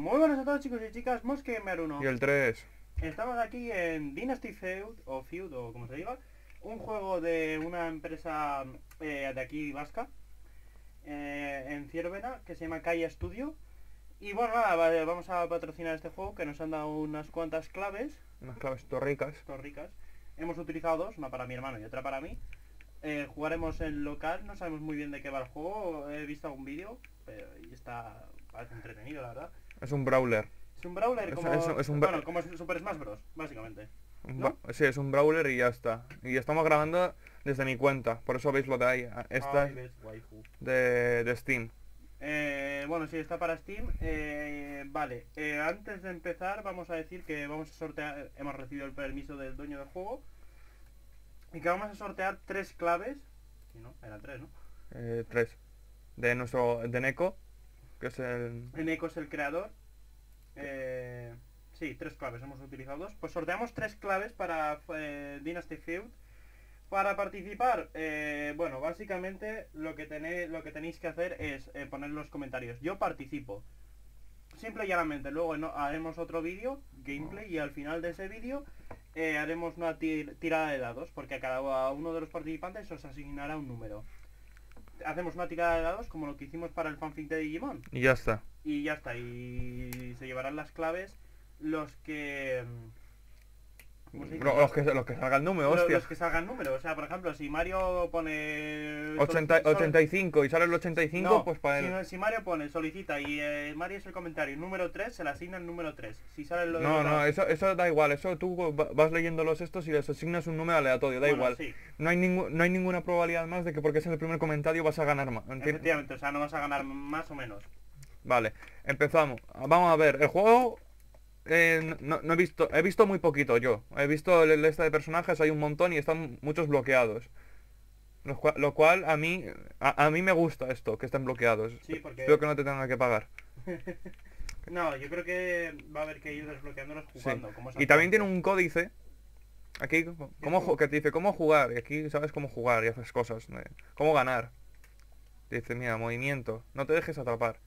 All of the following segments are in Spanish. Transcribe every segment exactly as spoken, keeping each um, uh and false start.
Muy buenas a todos, chicos y chicas, Mosquemer uno. Y el tres. Estamos aquí en Dynasty Feud, o Feud, o como se diga. Un juego de una empresa eh, de aquí vasca, eh, en Ciervena, que se llama Kaya Studio. Y bueno, nada, vale, vamos a patrocinar este juego, que nos han dado unas cuantas claves. Unas claves torricas. Torricas. Hemos utilizado dos, una para mi hermano y otra para mí. Eh, jugaremos en local, no sabemos muy bien de qué va el juego. He visto algún vídeo, pero y está, parece entretenido, la verdad. Es un brawler. Es un brawler Es- como, es- es un- bueno, como Super Smash Bros, básicamente. Un ¿No? ba- Sí, es un brawler y ya está. Y estamos grabando desde mi cuenta, por eso veis lo de ahí. Esta Ay, es ves, waifu. de, de Steam. Eh, bueno, sí, está para Steam. Eh, vale, eh, antes de empezar vamos a decir que vamos a sortear, hemos recibido el permiso del dueño del juego. Y que vamos a sortear tres claves. Sí, ¿no? Eran tres, ¿no? Eh, tres. De nuestro, de Neko, que es el... Neko es el creador. Eh, sí, tres claves, hemos utilizado dos. Pues sorteamos tres claves para eh, Dynasty Feud. Para participar, eh, bueno, básicamente lo que, tenéis, lo que tenéis que hacer es eh, poner en los comentarios: yo participo. Simple y llanamente. Luego no, haremos otro vídeo, gameplay, y al final de ese vídeo eh, haremos una tir- tirada de dados, porque a cada uno de los participantes os asignará un número. Hacemos una tirada de dados como lo que hicimos para el fanfic de Digimon. Y ya está. Y ya está, y se llevarán las claves los que... ¿cómo se dice? Lo- Los que, los que salga el número, Lo- hostia. Los que salgan número. O sea, por ejemplo, si Mario pone... ochenta, sol- ochenta y cinco y sale el ochenta y cinco, No, pues para si, él. si Mario pone, solicita y eh, Mario es el comentario número tres, se le asigna el número tres. Si sale lo No, no, eso, eso da igual. Eso tú va- vas leyendo los estos y les asignas un número aleatorio, da Bueno, igual. sí, No hay, ningú- no hay ninguna probabilidad más de que porque es el primer comentario vas a ganar más. efectivamente, o sea, no vas a ganar más o menos. Vale, empezamos. Vamos a ver, el juego eh, no, no he visto, he visto muy poquito yo. He visto el lista de personajes, hay un montón y están muchos bloqueados. Lo cual, lo cual a mí a, a mí me gusta esto, que estén bloqueados. Sí, porque... Espero que no te tengan que pagar. No, yo creo que va a haber que ir desbloqueándolos Sí. jugando. Como Y también tiene un códice aquí cómo, ju- que te dice cómo jugar y aquí sabes cómo jugar y haces cosas, eh, cómo ganar. Te dice, mira, movimiento, no te dejes atrapar.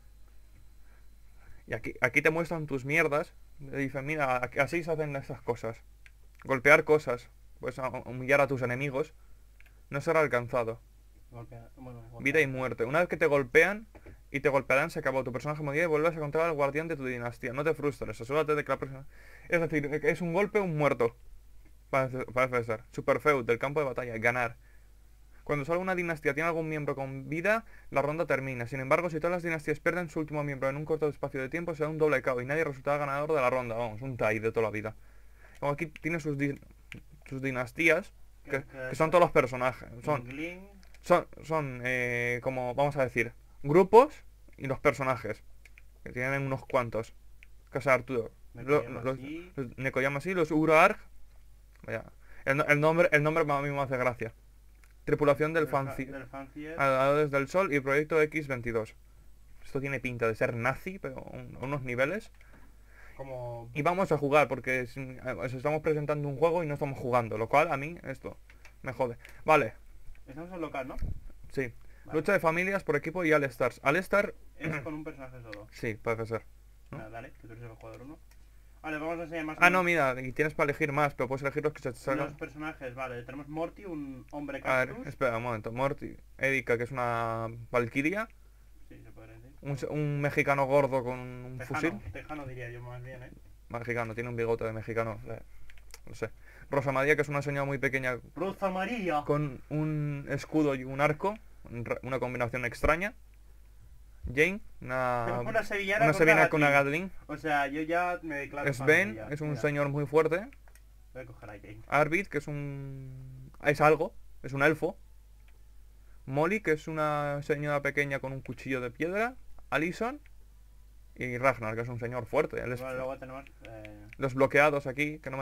Y aquí, aquí te muestran tus mierdas. Te dicen, mira, aquí- así se hacen esas cosas. Golpear cosas, pues a- humillar a tus enemigos. No será alcanzado. Golpea- bueno, golpea. Vida y muerte. Una vez que te golpean y te golpearán, se acabó. Tu personaje morirá y vuelves a encontrar al guardián de tu dinastía. No te frustres, asegúrate de que la persona... Es decir, es un golpe, un muerto. Parece, parece ser. Superfeud, del campo de batalla. Ganar. Cuando solo una dinastía tiene algún miembro con vida, la ronda termina. Sin embargo, si todas las dinastías pierden su último miembro en un corto espacio de tiempo, será un doble K O y nadie resultará ganador de la ronda. Vamos, un tie de toda la vida. Como aquí tiene sus, di- sus dinastías, que, que son todos los personajes. Son, Mingling, son, son eh, como, vamos a decir, grupos y los personajes. Que tienen unos cuantos. Casa Arturo. Lo- Nekoyama Los, sí. los Nekoyama sí, los Urarg. Vaya. El, no- el nombre, el nombre a mí me hace gracia. Tripulación del Del fa- fanci... del fancier. Adoradores del Sol y Proyecto equis veintidós. Esto tiene pinta de ser nazi, pero un- a unos niveles. Como... Y vamos a jugar, porque es- eh, os estamos presentando un juego y no estamos jugando. Lo cual a mí esto me jode. Vale, Estamos en local, ¿no? sí. Vale. Lucha de familias por equipo y All-Stars. All-Star, Es con un personaje solo. sí, parece ser. ¿no? Nada, dale, que tú eres el jugador uno. Vale, vamos a enseñar más o Ah, no, menos mira, y tienes para elegir más, pero puedes elegir los que se te los salgan. personajes. Vale, tenemos Morty, un hombre A ver, cactus. espera un momento. Morty, Erika, que es una valquiria. Sí, se puede decir. Un, se- un mexicano gordo con un Tejano, fusil. tejano diría yo más bien, ¿eh? Mexicano, tiene un bigote de mexicano. eh, No sé. Rosa María, que es una señora muy pequeña Rosa María. con un escudo y un arco. un ra- Una combinación extraña. Jane, una, Una sevillana una con sevillana una con una Gatling. Gatling. O sea, yo ya me declaro fan Sven, de ella. es un Mira, señor muy fuerte. voy a coger a Jane. Arvid, que es un... es algo, es un elfo. Molly, que es una señora pequeña con un cuchillo de piedra. Alison. Y Ragnar, que es un señor fuerte. Él es- Vale, luego tenemos... Eh... Los bloqueados aquí, que no me...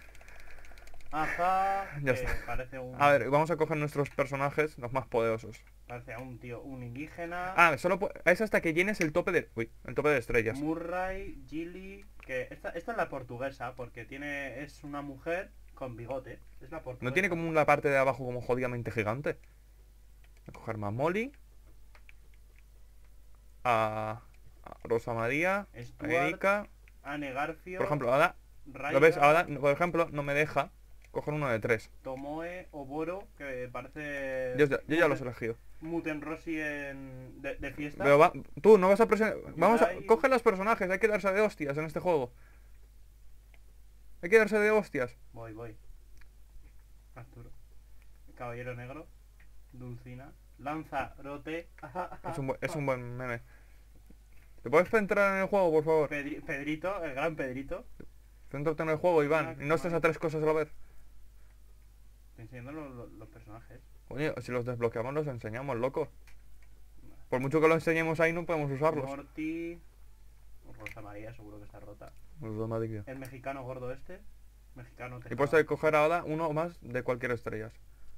Ajá, Ya que está. parece un... A ver, vamos a coger nuestros personajes, los más poderosos. Parece a un tío, un indígena. Ah, solo pu- es hasta que llenes el tope de... Uy, el tope de estrellas. Murray, Gilly, que esta, esta es la portuguesa, porque tiene es una mujer con bigote. Es la portuguesa. ¿No tiene como una parte de abajo como jodidamente gigante? Voy a coger más Molly. A... Rosa María, Stuart, Erika. Anne Garfio, Por ejemplo, Ada, Raiga, ¿lo ves? Ada, por ejemplo, no me deja coger uno de tres. Tomoe, Oboro, que parece... Yo, ya- yo ya los he Muten- elegido. Muten Rossi en... de, de fiesta. Pero va, tú no vas a presionar. Vamos a. Yudai. Coge los personajes, hay que darse de hostias en este juego. Hay que darse de hostias. Voy, voy. Arturo. Caballero Negro. Dulcina. Lanzarote. Es un, bu- es un buen meme. ¿Te puedes centrar en el juego, por favor? Pedri- Pedrito, el gran Pedrito. Céntrate en el juego, Iván. Y no estés a tres cosas a la vez. Estoy enseñando lo- lo- los personajes. Oye, si los desbloqueamos los enseñamos, loco. Por mucho que los enseñemos ahí no podemos usarlos. Morty. Rosa María, seguro que está rota. Nos da maldita. El mexicano gordo este. Mexicano Y puedes coger ahora uno más de cualquier estrella.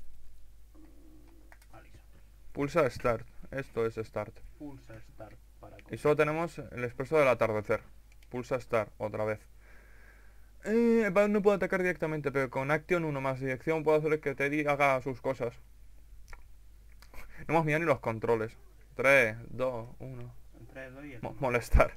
Alison. Pulsa Start. Esto es Start. Pulsa Start para... Y solo tenemos el expreso del atardecer. Pulsa Start, otra vez. Eh, va- no puedo atacar directamente, pero con Action uno más dirección puedo hacer que Teddy haga sus cosas. No hemos mirado ni los controles. tres, dos, uno. Entre dos y el... Mo- molestar.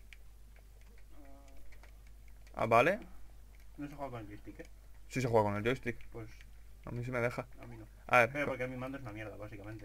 Ah, vale. No se juega con el joystick, ¿eh? Sí se juega con el joystick. Pues A mí sí me deja. a mí no. A ver. Pero co- porque mi mando es una mierda, básicamente.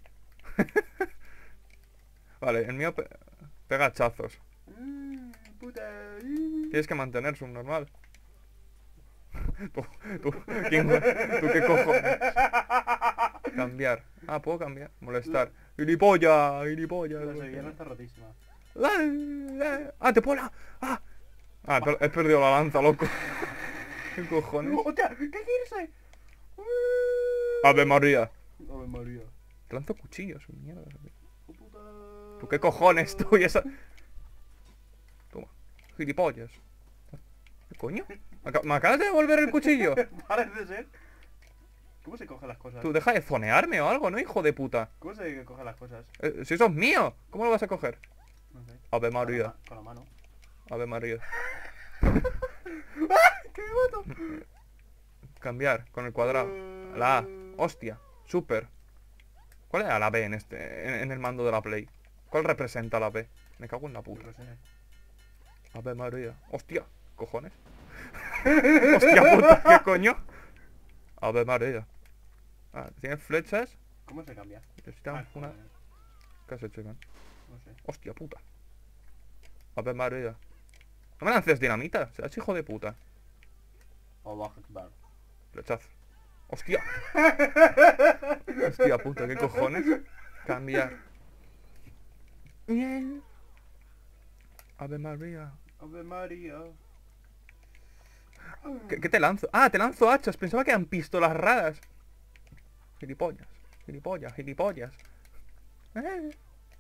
Vale, el mío pe- pega hachazos. Mm, puta. Tienes que mantener subnormal. tú, tú, ¿quién- tú qué cojones. Cambiar. Ah, puedo cambiar. Molestar. ¡Gilipollas! ¡Gilipollas! La sevillana está rotísima. ¡Ah, te puedo la... ¡Ah! Ah, per- he perdido la lanza, loco. ¿Qué cojones? ¡Hostia! ¿Qué quieres ahí? Ave María. Ave María. Te lanzo cuchillos, mierda. Oh, puta. ¿Tú qué cojones tú y esa...? Toma. Gilipollas. ¿Qué coño? ¿Me aca- ¿Me acabas de devolver el cuchillo? Parece ser. ¿Cómo se cogen las cosas? Tú deja de zonearme o algo, ¿no, hijo de puta? ¿Cómo se cogen las cosas? Eh, si eso es mío, ¿cómo lo vas a coger? No sé. Ave Con la, María. ma- con la mano. Ave María. ¡Qué mato! Cambiar con el cuadrado. La A. Hostia. Super. ¿Cuál era la B en este, en, en el mando de la Play? ¿Cuál representa la B? Me cago en la Yo puta. qué sé. Ave María. Hostia. ¿Cojones? Hostia puta. ¿Qué coño? Ave María. Ah, ¿tienes flechas? ¿Cómo se cambia? Necesitamos Ah, una... joder, ¿Qué has hecho, Iván? no sé. Hostia puta. Ave María. No me lances dinamita. Serás hijo de puta. Allah Akbar. Flechazo. ¡Hostia! Hostia puta, ¿qué cojones? Cambiar. Bien. Ave María. Ave María. ¿Qué, qué te lanzo? Ah, te lanzo hachas. Pensaba que eran pistolas raras. Gilipollas. Gilipollas, gilipollas. Eh.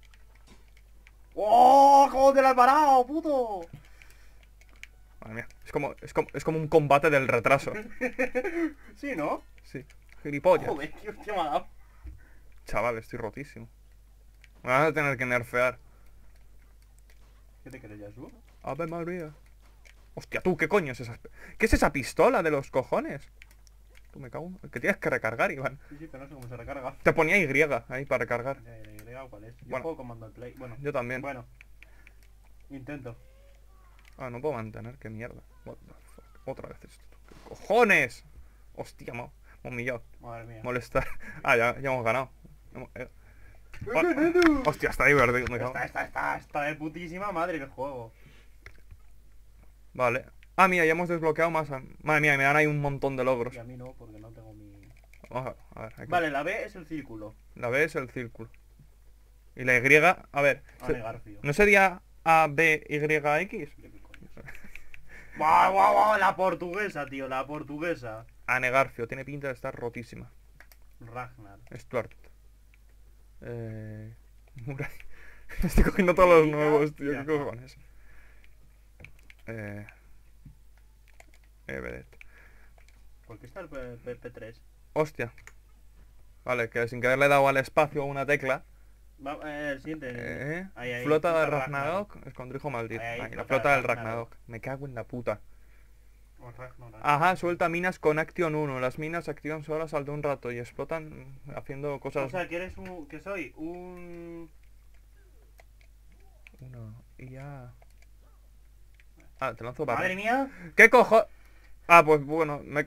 ¡Oh! ¿Cómo te la has parado, puto? Madre mía. Es como, es como, es como un combate del retraso. Sí, ¿no? Sí. Gilipollas. Joder, qué hostia me ha dado. Chaval, estoy rotísimo. Me vas a tener que nerfear. ¿Qué te crees, Yasuo? Ave María. Hostia, tú, ¿qué coño es esa? ¿Qué es esa pistola de los cojones? Tú me cago. Que tienes que recargar, Iván. Sí, sí, pero no sé cómo se recarga. Te ponía Y ahí para recargar. Eh, ¿Y cuál es? Yo Bueno. juego con mando al play. Bueno, Yo también. bueno. Intento. Ah, no puedo mantener, qué mierda. What the fuck. Otra vez esto. ¿Qué cojones? Hostia, me me he humillado. Madre mía. Molestar. Ah, ya, ya hemos ganado. Hemos- eh. Oh, hostia, está divertido. Me cago. Está, está, está, está de putísima madre el juego. Vale. Ah, mira, ya hemos desbloqueado más. a- Madre mía, me dan ahí un montón de logros. Y a mí no, porque no tengo mi... Vamos a, a ver, aquí. Vale, la B es el círculo. La B es el círculo. Y la Y, a ver. se- Ane Garfio. ¿No sería A, B, Y, X? ¿Qué coño es? ¡Guau, guau, guau! La portuguesa, tío, la portuguesa. Ane Garfio, tiene pinta de estar rotísima. Ragnar. Stuart. Eh... Murai. Estoy cogiendo todos los nuevos, tío, Ya. qué cojones. Eh... Everett. ¿Por qué está el P- P- P3? Hostia. Vale, que sin querer le he dado al espacio a una tecla. Va, eh, el siguiente. Eh, Ahí, ahí, flota de flota Ragnarok, escondrijo maldito. Ahí, ahí, Ahí, la flota flota de del Ragnarok. Ragnarok. Me cago en la puta. O Ragnar. Ajá, suelta minas con Action uno. Las minas se activan solas al de un rato y explotan haciendo O cosas... sea, que eres un... que soy un... Uno. Y ya. Ah, te lanzo Madre barra. mía. ¿Qué cojo? Ah, pues bueno, me...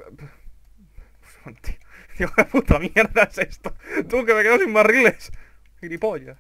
Tío, tío, qué puta mierda es esto. Tú, que me quedo sin barriles. Gilipollas.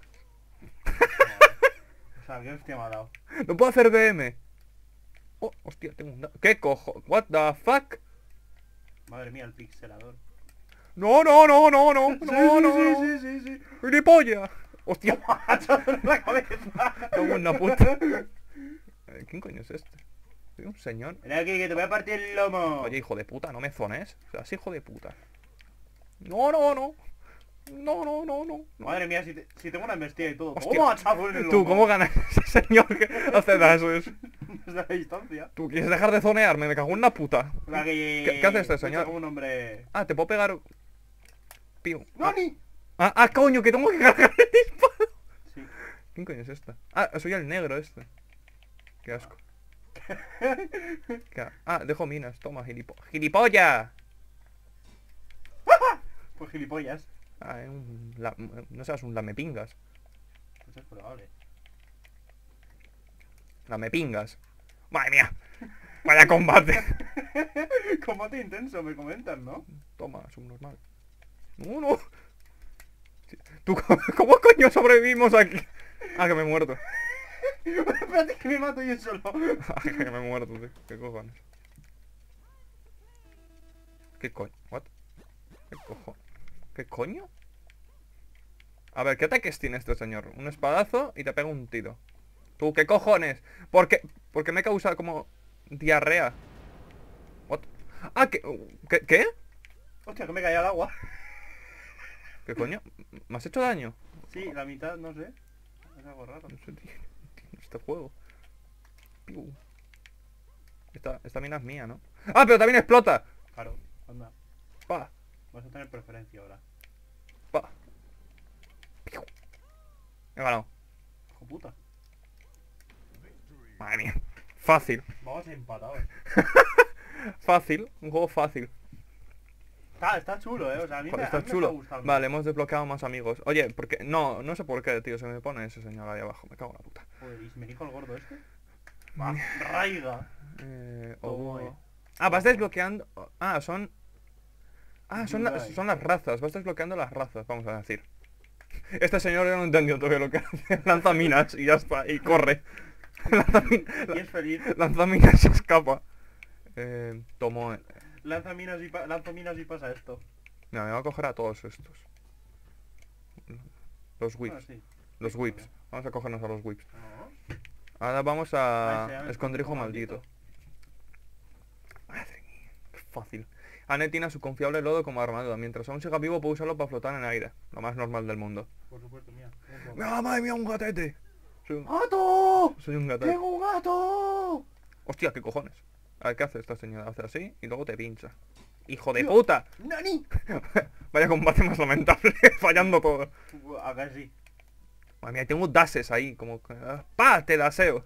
O sea, qué hostia me ha dado. No puedo hacer B M. Oh, hostia, tengo un... da- ¿Qué cojo? What the fuck? Madre mía, el pixelador. No, no, no, no, no, Sí, no, sí, no, sí, no. sí, sí, sí. Gilipollas. Hostia, ¡Hachazo en la cabeza! tengo una puta. Eh, ¿Quién coño es este? Soy un señor. Ven aquí, que te voy a partir el lomo. Oye, hijo de puta, no me zones. O sea, es hijo de puta. No, no, no. No, no, no, no. no. Madre mía, si, te- si tengo una embestida y todo. Hostia. ¿Cómo hachazo en el lomo? Tú, ¿cómo ganas ese señor que hace dasos? Desde la distancia. Tú quieres dejar de zonearme, me cago en la puta. O sea, que... ¿Qué- qué hace este señor? Como un hombre... Ah, te puedo pegar. Piu. Ah, ¡Nani! ah, ah, coño, que tengo que cargar el disparo. Sí. ¿Quién coño es esta? Ah, soy el negro este. Qué asco. ¿Qué ha- Ah, dejo minas, toma, gilipo... ¡Gilipollas! Pues gilipollas. Ah, es un... la- no seas un lamepingas. Pues es probable. Lamepingas. ¡Madre mía! ¡Vaya combate! Combate intenso, me comentan, ¿no? Toma, subnormal. No, no. ¿Tú cómo, cómo coño sobrevivimos aquí? Ah, que me he muerto. Espérate que me mato yo solo. Ah, que me he muerto, tío. ¿Qué cojones? ¿Qué coño? ¿What? ¿Qué cojo? ¿Qué coño? A ver, ¿qué ataques tiene este señor? Un espadazo y te pega un tiro. ¿Tú qué cojones? ¿Por qué? Porque me causa como diarrea. What? Ah, ¿qué? ¿Qué? ¿Qué? Hostia, que me caía al agua. ¿Qué coño? ¿Me has hecho daño? Sí, la mitad, no sé. Es algo raro. No sé, tío. Este juego. Piu. Esta, esta mina es mía, ¿no? ¡Ah, pero también explota! Claro, anda. Pa, Vas a tener preferencia ahora. pa. Piu. He ganado. Hijo puta. Madre mía. Fácil. Vamos empatados. Fácil. Un juego fácil. Está, está chulo, eh. O sea, a mí, me, a Está mí me chulo. está gustando. Vale, hemos desbloqueado más amigos. Oye, porque... No, no sé por qué, tío. Se me pone ese señor ahí abajo. Me cago en la puta. Joder, ¿y si me dijo el gordo este? Va, raiga. Eh, Toma Obo. ahí. Ah, vas desbloqueando... Ah, son... Ah, son, la- Yudai. son las razas. Vas desbloqueando las razas, vamos a decir. Este señor ya no entendió todavía lo que hace. Lanza minas y ya está. Y corre. Lanza, min- Y es feliz. lanza minas y escapa. Eh, tomo... Lanza minas y, pa lanza minas y pasa esto. Mira, me voy a coger a todos estos. Los Ah, whips. sí. Los whips. Vamos a cogernos a los whips. No. Ahora vamos Ah, se a... llama Escondrijo escondrijo maldito. Madre mía, qué fácil. Anet tiene su confiable lodo como armadura. Mientras aún siga vivo puede usarlo para flotar en el aire. Lo más normal del mundo. Por supuesto, mía. ¡Ah, madre mía, un gatete! Soy un, ¡Gato! soy un gatete. ¡Tengo un gato! Hostia, ¿qué cojones? A ver, ¿qué hace esta señora? Hace así y luego te pincha. ¡Hijo de Tío. puta! ¡Nani! Vaya combate más lamentable. Fallando todo. Acá sí. Madre mía, tengo dases ahí. Como... que- ah, ¡pa! Te daseo.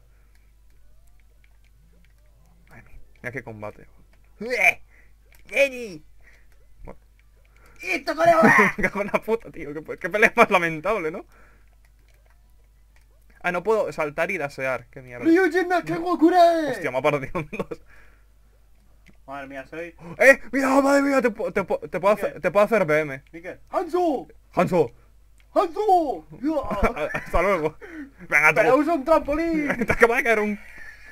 Madre mía, mira qué combate. ¡Jenny! ¡Esto, colega! Me cago en la puta, tío. Qué, qué pelea más lamentable, ¿no? Ah, no puedo saltar y dasear. Qué mierda. ¡Ryujin qué Gokure! Hostia, me ha partido en dos. Madre mía, soy... ¡Eh! ¡Mira, madre mía! Te, pu- te, pu- te puedo, ¿Qué? hacer, te puedo hacer B M. Miguel. ¡Hanzo! ¡Hanso! ¡Hanzo! Hasta luego. Venga, ¡Pero tú. usa un trampolín! Te acaba de caer un...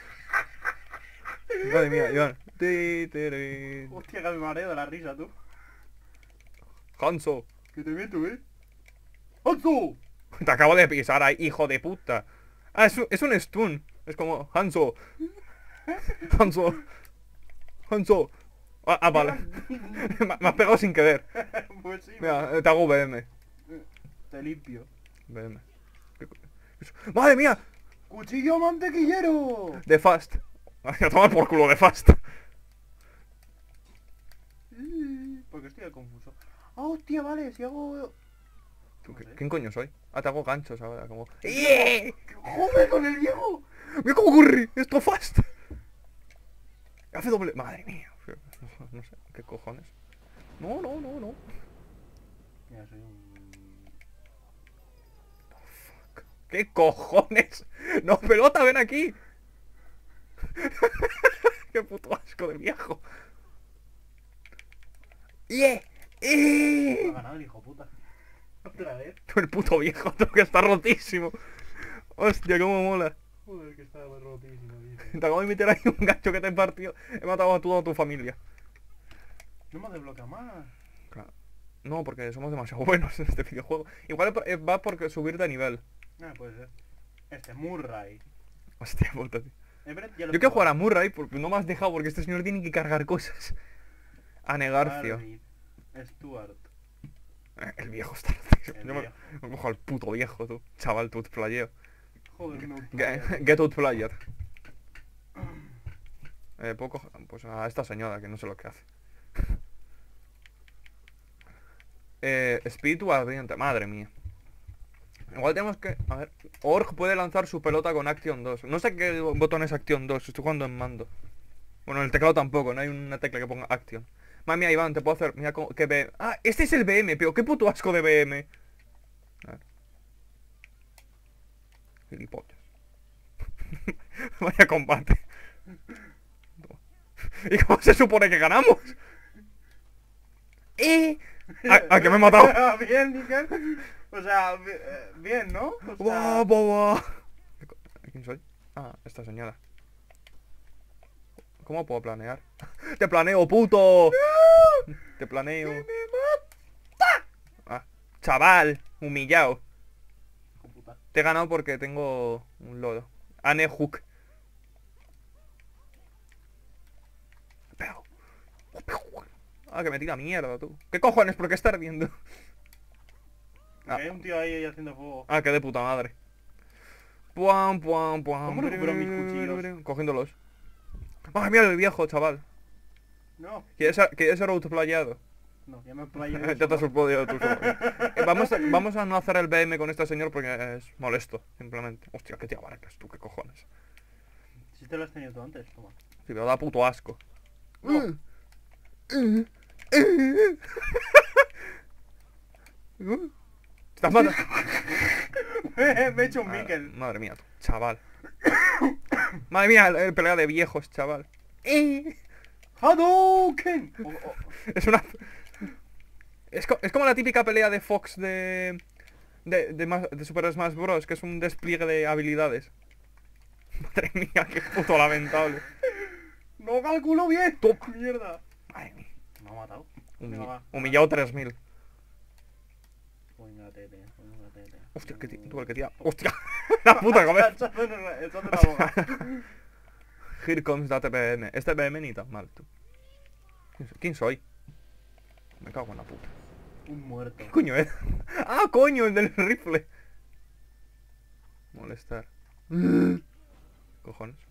Madre mía, Iván. Ti, ti, ti. Hostia, que me mareo de la risa, tú. Hanso. Que te meto, ¿eh? ¡Hanzo! Te acabo de pisar ahí, hijo de puta. Ah, es un, es un stun. Es como Hanso. Hanso. Hanso. Ah, ah, vale. me, me has pegado sin querer. Pues sí. Mira, eh, te hago B M. Te limpio. B M. ¿Qué co- eso? ¡Madre mía! ¡Cuchillo mantequillero! De Fast. Ay, a tomar por culo de Fast. Porque estoy confuso. Ah, hostia, vale, si hago... ¿Tú No qué- sé. ¿Quién coño soy? Ah, te hago ganchos ahora, como... ¡Joder, con el viejo! ¡Mira cómo corre! ¡Esto Fast! Hace doble... Madre mía. No sé, ¿qué cojones? No, no, no, no. Mira, soy un... ¿Qué cojones? No, pelota, ven aquí. Qué puto asco de viejo. ¡Yeah! Ha ¡Eh! ganado el hijo puta. Otra vez. El puto viejo, tú, que está rotísimo. Hostia, cómo mola. Joder, que estaba rotísimo, tío. Te acabo de meter ahí un gancho que te partió. He matado a toda tu familia. No me ha desbloqueado más. Claro. No, porque somos demasiado buenos en este videojuego. Igual eh, va por subir de nivel. Ah, puede ser. Este, Murray. Hostia puta, tío. Everett ya lo Yo quiero tengo. jugar a Murray, porque no me has dejado, porque este señor tiene que cargar cosas. A Negarcio. David, Stuart. Eh, El viejo está rotísimo. El Yo me, viejo. me cojo al puto viejo, tú. Chaval, tú playeo. Joder, no. Get, get out player. Eh, puedo coger, pues a esta señora, que no sé lo que hace. Eh, espíritu ardiente, madre mía. Igual tenemos que... A ver... Org puede lanzar su pelota con Action dos. No sé qué botón es Action dos, estoy jugando en mando. Bueno, en el teclado tampoco, no hay una tecla que ponga Action. Madre mía, Iván, te puedo hacer... Mira cómo... Que B... Ah, este es el B M, pero qué puto asco de B M. A ver. Gilipollas. Vaya combate. ¿Y cómo se supone que ganamos? ¡Eh! ¿A, a que me he matado? Bien, Nickel. O sea, bi- eh, bien, ¿no? O sea, ¡Buah, buah, buah! ¿Quién soy? Ah, esta señora. ¿Cómo puedo planear? ¡Te planeo, puto! ¡Te planeo! Ah, chaval, humillado. hijo puta. Te he ganado porque tengo un lodo. Anne Hook. Pego. Ah, que me tira mierda, tú. ¿Qué cojones? ¿Por qué está ardiendo? Ah. Que hay un tío ahí haciendo fuego. Ah, que de puta madre. Puam, puam, puam. ¿Cómo recupero mis cuchillos? Cogiéndolos. Madre mía, el viejo, chaval. No, ¿Quieres ser, ¿quieres ser autoplayado? no, ya me playé. Ya te has podido tú solo. Eh, vamos, a, vamos a no hacer el B M con este señor porque es molesto, simplemente. Hostia, qué tía barcas tú, qué cojones. Si te lo has tenido tú antes, toma. Sí, pero da puto asco. No. Estás matando. Me he hecho un Madre, Mikkel. madre mía, tú, chaval. Madre mía, el, el pelea de viejos, chaval. Hadouken. Oh, oh. Es una... Es, co- es como la típica pelea de Fox de... De, de, Ma- de Super Smash Bros. Que es un despliegue de habilidades. Madre mía, qué puto lamentable. No calculo bien. Top. Mierda. Madre mía. Me ha matado. Humi- Venga, va. humillado tres mil. Venga, tete, venga, tete. Hostia, que ti- tú el que tía. Hostia, la puta cabeza. Echando en la- echando en la boca. Here comes that B M. Este B M ni tan mal, tú. ¿Quién soy? ¿Quién soy? Me cago en la puta. Un muerto. ¿Qué coño es? Ah, coño, el del rifle. Molestar. Cojones.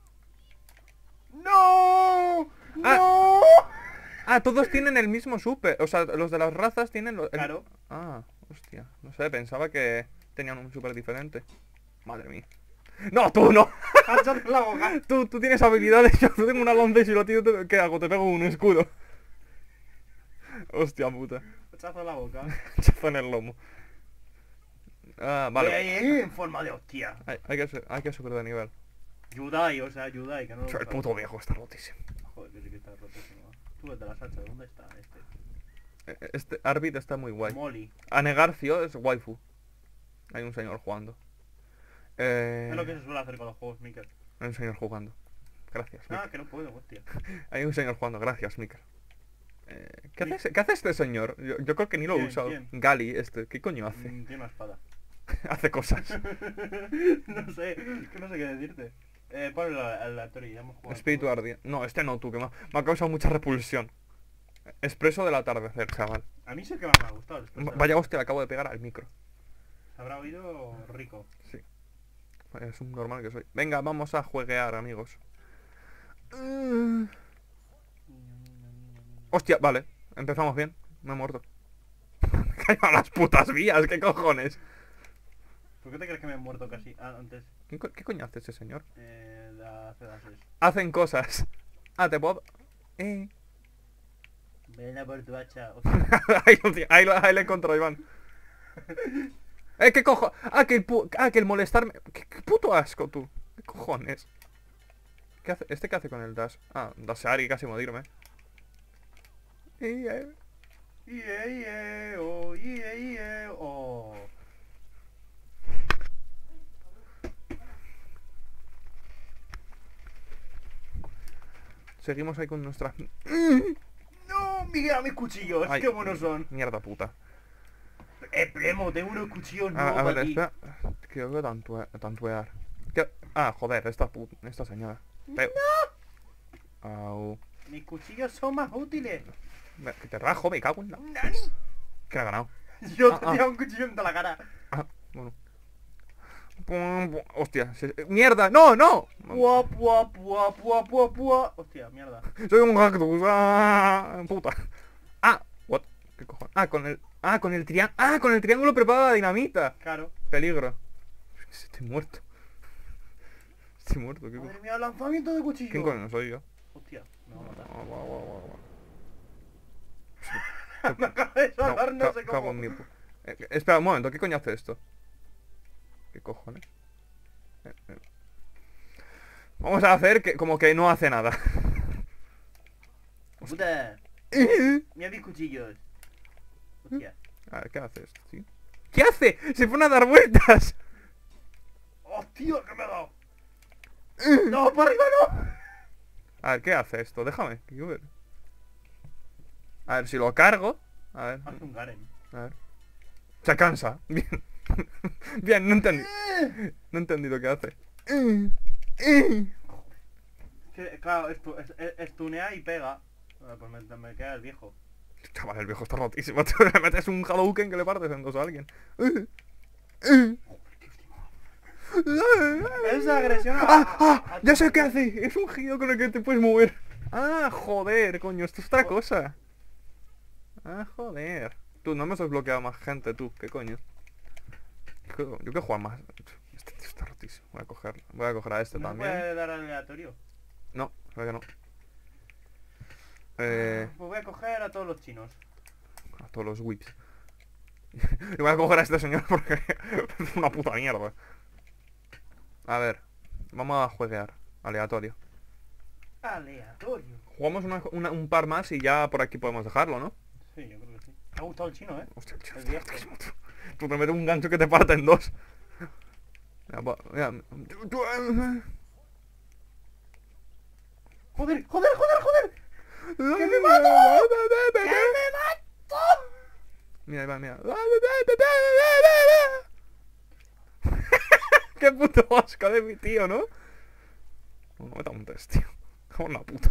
¡No! Ah. ¡No! Ah, todos tienen el mismo super. O sea, los de las razas tienen... lo- el- Claro. Ah, hostia. No sé, pensaba que tenían un super diferente. Madre mía. ¡No, tú no! ¡Echando en la boca! Tú, tú tienes habilidades, yo tengo una lanza y si lo tiro, te- ¿qué hago? Te pego un escudo. Hostia puta. Echazo en la boca. Chazo en el lomo. Ah, vale. Ahí, ahí, en forma de hostia. Hay, hay que, su- hay que subir de nivel. Yudai, o sea, Yudai, que no lo El puto viejo está rotísimo. Joder, que sí que está rotísimo. Tú vete a la salsa, ¿dónde está este? Eh, Este Arbit está muy guay. Molly. A Negarcio es waifu. Hay un señor jugando. Eh, Es lo que se suele hacer con los juegos, Mikkel. Hay un señor jugando. Gracias, Ah, Mikel. que no puedo, hostia. Hay un señor jugando. Gracias, Mikel. Eh, ¿qué, hace, ¿Qué hace este señor? Yo, yo creo que ni lo he ¿Quién? usado. ¿Quién? Gali, este. ¿Qué coño hace? Mm, Tiene una espada. Hace cosas. No sé, que no sé qué decirte. Eh, ponle la aleatorio, ya hemos jugado. Espíritu ardiente. No, este no, tú, que me ha, me ha causado mucha repulsión. Expreso del atardecer, chaval. A mí sí que me ha gustado. el Expreso Va- de la- Vaya hostia, le acabo de pegar al micro. Se habrá oído rico. Sí. Es un normal que soy. Venga, vamos a jueguear, amigos. Mm. Hostia, vale. Empezamos bien. Me he muerto. Me he caído a las putas vías, ¿qué cojones? ¿Por qué te crees que me he muerto casi ah, antes? ¿Qué, co- qué coño hace ese señor? Eh, la C D S. Hacen cosas. Ah, te puedo... Eh. Ven a por tu hacha. Hostia. ahí, lo ti- ahí lo- ahí le encontró Iván. Eh, ¿qué cojo? Ah, que el pu... Ah, que el molestarme... ¿Qué, qué puto asco, tú? ¿Qué cojones? ¿Qué hace? ¿Este qué hace con el dash? Ah, dashear y casi morirme. Y, eh. Yeah, yeah, oh, yeah, yeah, oh. Seguimos ahí con nuestras... No, mira mis cuchillos, Ay, qué buenos son. Mierda puta. Eh, primo, tengo unos cuchillos A, nuevos a ver, aquí. espera. Creo que tantue, tantuear. ¿Qué? Ah, joder, esta puta... Esta señora. Pero... Au. Mis cuchillos son más útiles. Me- Que te rajo, me cago en la... ¡Nani! Que ha ganado. Yo Ah, te ah. tiro un cuchillo en toda la cara. Ah, bueno. Pum, pum. Hostia, se- ¡mierda! ¡No, no! Pua, pua, pua, pua, pua, pua. Hostia, mierda. Soy un cactus. ¡Ah! Puta. Ah, what? ¿Qué cojones? Ah, con el... Ah, con el triángulo... Ah, con el triángulo preparado la dinamita. Claro. Peligro. Estoy muerto. Estoy muerto. ¿Qué Madre co- mía, lanzamiento de cuchillo. ¿Quién coño soy yo? Hostia, me va a matar. Guau, guau, guau, guau, guau. Me acaba de No, salvar, no ca- sé cago cómo. en mi pu- Eh, eh, espera un momento, ¿qué coño hace esto? ¿Qué cojones? Eh, eh. Vamos a hacer que como que no hace nada. Puta, mira mis cuchillos. Hostia. A ver, ¿qué hace esto, tío? ¿Qué hace? Se pone a dar vueltas. Hostia, que me ha dado. No, para arriba no. A ver, ¿qué hace esto? Déjame, que quiero ver. A ver, si lo cargo. A ver, Hace un Garen. a ver. Se cansa. Bien. Bien, no entendí. No he entendido qué hace. Que, claro, estu, es, es- estunea y pega. Ah, pues me, me queda el viejo. Chaval, el viejo está rotísimo. Tú le metes un Hadouken que le partes en dos a alguien. Esa agresión a... ¡Ah! ¡Ah! a- Ya sé qué hace. Es un giro con el que te puedes mover. Ah, joder, coño. Esto es otra cosa. Ah, joder. Tú, no me has desbloqueado más gente, tú. ¿Qué coño? Yo yo quiero jugar más. Este tío está rotísimo. Voy a coger, voy a coger a este ¿No se también. puede dar aleatorio? No, creo que no. Eh, Pues voy a coger a todos los chinos. a todos los whips. Y voy a coger a este señor porque es una puta mierda. A ver, vamos a jueguear. Aleatorio. Aleatorio. Jugamos una- una- un par más y ya por aquí podemos dejarlo, ¿no? Sí, yo creo que sí. Me ha gustado el chino, ¿eh? Hostia, tío, El está viejo. rotísimo, tú. Tú te metes un gancho que te parte en dos. Mira, va- mira. ¡Joder, joder, joder, joder! ¡Que me mato! ¡Que me mato! Mira, Iván, mira. ¡Qué puto asco de mi tío, ¿no? No me tontes, tío. Como una puta.